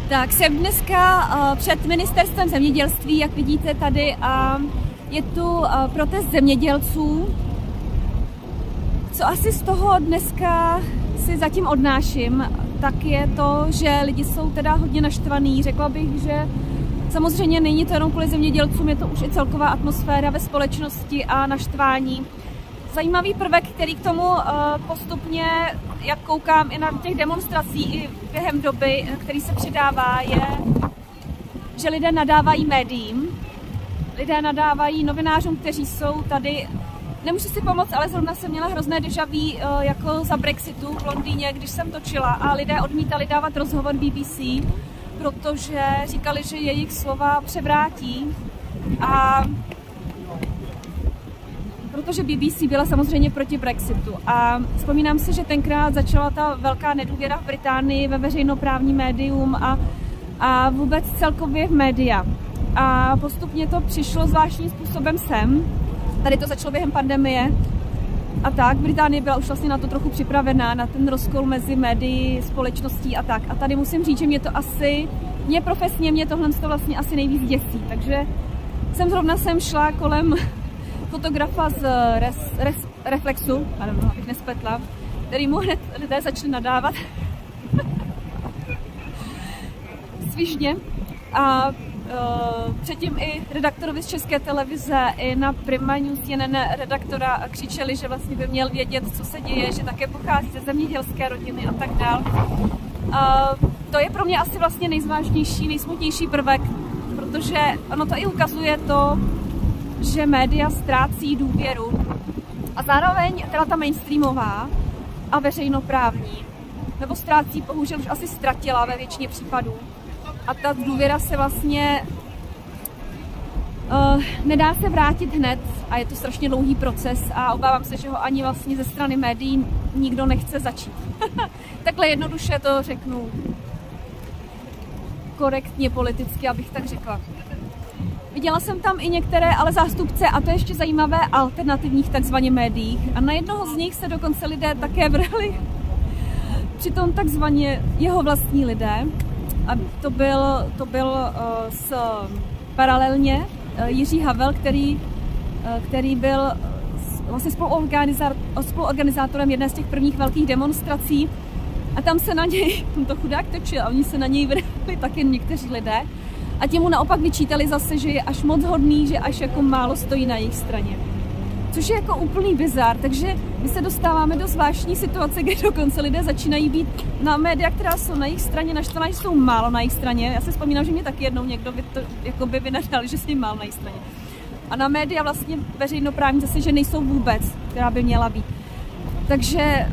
Tak jsem dneska před ministerstvem zemědělství, jak vidíte tady, a je tu protest zemědělců. Co asi z toho dneska si zatím odnáším, tak je to, že lidi jsou teda hodně naštvaný. Řekla bych, že samozřejmě není to jenom kvůli zemědělcům, je to už i celková atmosféra ve společnosti a naštvání. Zajímavý prvek, který k tomu postupně, jak koukám i na těch demonstracích i během doby, který se přidává, je, že lidé nadávají médiím, lidé nadávají novinářům, kteří jsou tady. Nemůžu si pomoct, ale zrovna jsem měla hrozné déjà vu jako za Brexitu v Londýně, když jsem točila a lidé odmítali dávat rozhovor BBC, protože říkali, že jejich slova převrátí, a protože BBC byla samozřejmě proti Brexitu. A vzpomínám si, že tenkrát začala ta velká nedůvěra v Británii ve veřejnoprávní médium a vůbec celkově v média. A postupně to přišlo zvláštním způsobem sem. Tady to začalo během pandemie a tak. Británie byla už vlastně na to trochu připravená, na ten rozkol mezi médií, společností a tak. A tady musím říct, že mě to asi, mě profesně, mě tohle to vlastně asi nejvíc děsí. Takže zrovna jsem šla kolem fotografa z Reflexu, abych nespletla, který mu hned lidé začali nadávat svižně. A předtím i redaktorovi z České televize, i na Prima News CNN redaktora křičeli, že vlastně by měl vědět, co se děje, že také pochází ze zemědělské rodiny a tak dál. To je pro mě asi vlastně nejzvážnější, nejsmutnější prvek, protože ono to i ukazuje to, že média ztrácí důvěru a zároveň teda ta mainstreamová a veřejnoprávní, nebo ztrácí, bohužel už asi ztratila ve většině případů. A ta důvěra se vlastně nedá se vrátit hned a je to strašně dlouhý proces a obávám se, že ho ani vlastně ze strany médií nikdo nechce začít. Takhle jednoduše to řeknu korektně politicky, abych tak řekla. Viděla jsem tam i některé ale zástupce, a to je ještě zajímavé, alternativních takzvaně médiích. A na jednoho z nich se dokonce lidé také vrhli. Přitom takzvaně jeho vlastní lidé. A to byl paralelně Jiří Havel, který byl vlastně spoluorganizátorem jedné z těch prvních velkých demonstrací. A tam se na něj, to chudák točil, a oni se na něj vrhli taky někteří lidé. A ti mu naopak vyčítali zase, že je až moc hodný, že až jako málo stojí na jejich straně. Což je jako úplný bizár, takže my se dostáváme do zvláštní situace, kde dokonce lidé začínají být na média, která jsou na jejich straně, naštvaná, že jsou málo na jejich straně. Já si vzpomínám, že mě taky jednou někdo by vynadal, že jsem málo na jejich straně. A na média vlastně veřejnoprávní zase, že nejsou vůbec, která by měla být. Takže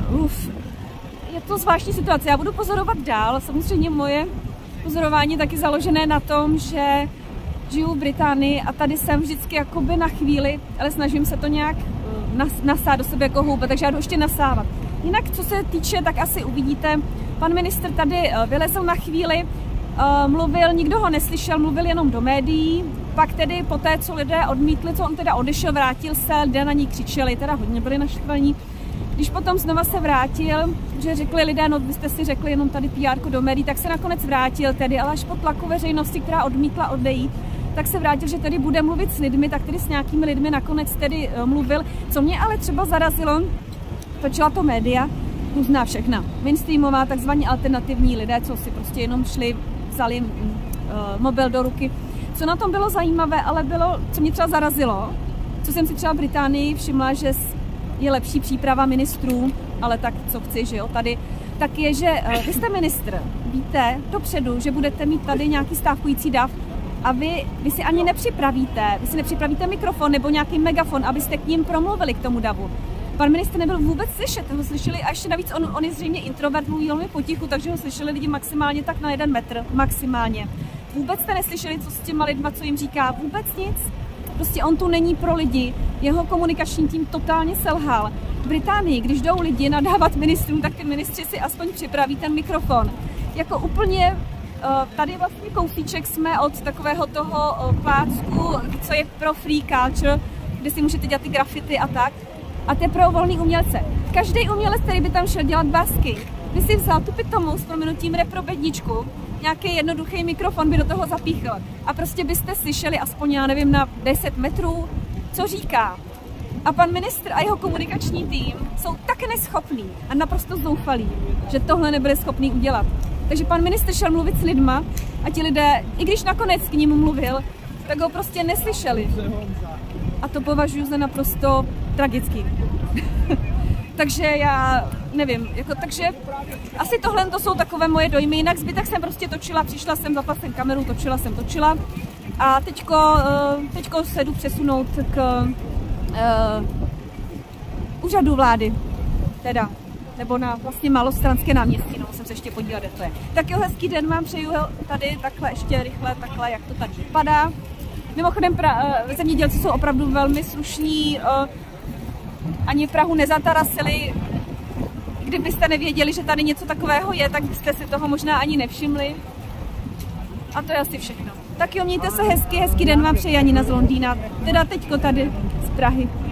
je to zvláštní situace. Já budu pozorovat dál, samozřejmě moje pozorování taky založené na tom, že žiju v Británii a tady jsem vždycky jakoby na chvíli, ale snažím se to nějak nasát do sebe jako houba, takže já jdu ještě nasávat. Jinak, co se týče, tak asi uvidíte, pan ministr tady vylezl na chvíli, mluvil, nikdo ho neslyšel, mluvil jenom do médií, pak tedy poté, co lidé odmítli, co on teda odešel, vrátil se, lidé na ní křičeli, teda hodně byli naštvaní. Když potom znova se vrátil, že řekli lidé, no vy jste si řekli jenom tady PR do médií, tak se nakonec vrátil tedy, ale až po tlaku veřejnosti, která odmítla odejít, tak se vrátil, že tady bude mluvit s lidmi, tak tedy s nějakými lidmi nakonec tedy mluvil. Co mě ale třeba zarazilo, točila to média, různá všechna, mainstreamová, takzvaní alternativní lidé, co si prostě jenom šli, vzali mobil do ruky. Co na tom bylo zajímavé, ale bylo, co mě třeba zarazilo, co jsem si třeba v Británii všimla, že je lepší příprava ministrů, ale tak co chci, že jo, tady, tak je, že vy jste ministr, víte dopředu, že budete mít tady nějaký stávkující dav a vy si ani nepřipravíte mikrofon nebo nějaký megafon, abyste k ním promluvili k tomu davu. Pan ministr nebyl vůbec slyšet, ho slyšeli a ještě navíc on je zřejmě introvert, mluví velmi potichu, takže ho slyšeli lidi maximálně tak na 1 metr, maximálně. Vůbec jste neslyšeli, co s těma lidma, co jim říká, vůbec nic. Prostě on tu není pro lidi, jeho komunikační tým totálně selhal. V Británii, když jdou lidi nadávat ministrům, tak ty ministři si aspoň připraví ten mikrofon. Jako úplně, tady vlastně kousíček jsme od takového toho plácku, co je pro free culture, kde si můžete dělat ty grafity a tak. A to je pro volný umělce. Každý umělec, který by tam šel dělat basky, by si vzal tu pitomou s prominutím reprobedničku, nějaký jednoduchý mikrofon by do toho zapíchl. A prostě byste slyšeli aspoň, já nevím, na 10 metrů, co říká. A pan ministr a jeho komunikační tým jsou tak neschopní a naprosto zoufalí, že tohle nebyli schopní udělat. Takže pan ministr šel mluvit s lidma a ti lidé, i když nakonec k ním mluvil, tak ho prostě neslyšeli. A to považuji za naprosto tragický. Takže já nevím, takže asi tohle to jsou takové moje dojmy, jinak zbytek jsem prostě točila, přišla jsem, zapla jsem kameru, točila a teďko se jdu přesunout k úřadu vlády, teda, nebo na vlastně Malostranské náměstí, no, musím se ještě podívat, kde to je. Tak jo, hezký den vám přeju tady, takhle ještě rychle, takhle, jak to tady vypadá. Mimochodem, zemědělci jsou opravdu velmi slušní, ani Prahu nezatarasili. Kdybyste nevěděli, že tady něco takového je, tak byste si toho možná ani nevšimli. A to je asi všechno. Tak jo, mějte se hezky den vám přeje Janina z Londýna, teda teďko tady z Prahy.